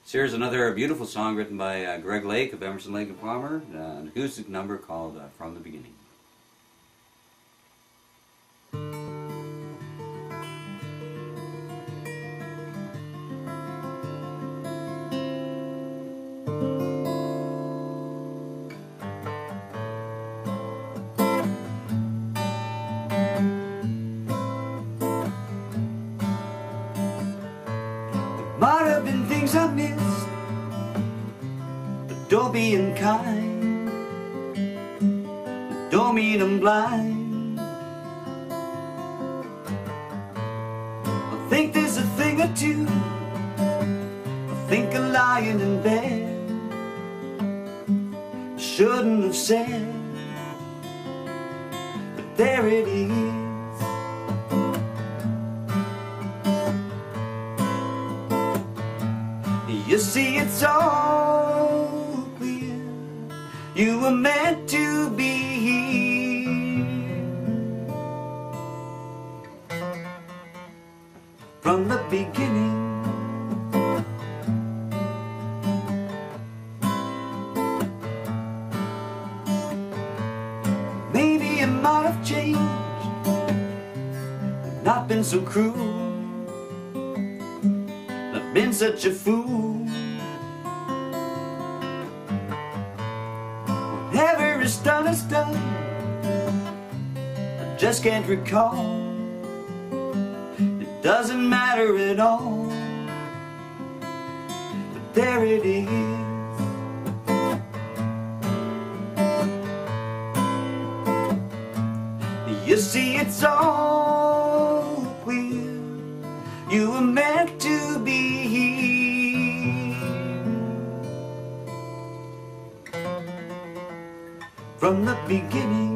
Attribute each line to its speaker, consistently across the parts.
Speaker 1: So here's another beautiful song written by Greg Lake of Emerson, Lake and Palmer, an acoustic number called From the Beginning.
Speaker 2: Might have been things I missed, but don't be unkind. Don't mean I'm blind. I think there's a thing or two I think of lying in bed shouldn't have said, but there it is. You see, it's all clear. You were meant to be here from the beginning. Maybe I might have changed, not been so cruel, not been such a fool. Whatever is done is done. I just can't recall. It doesn't matter at all, but there it is. You see, it's all clear. You were meant to be here from the beginning.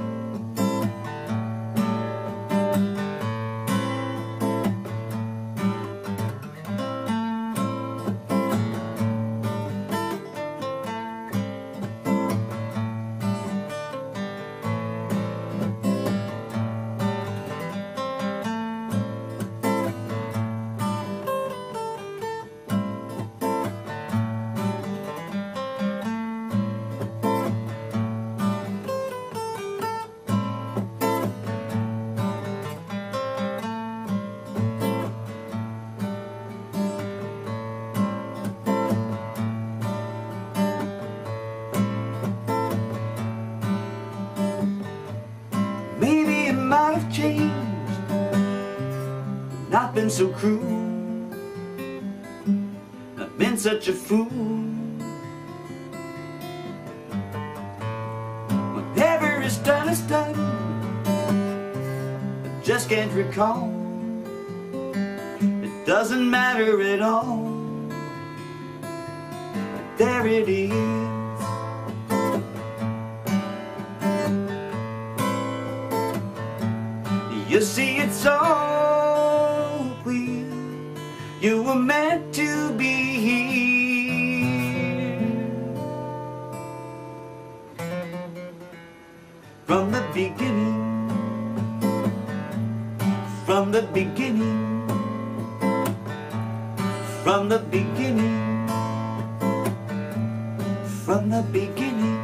Speaker 2: Maybe it might have changed, not been so cruel, not been such a fool. Whatever is done is done. I just can't recall. It doesn't matter at all, but there it is. You see, it's all clear. You were meant to be here from the beginning. From the beginning. From the beginning. From the beginning.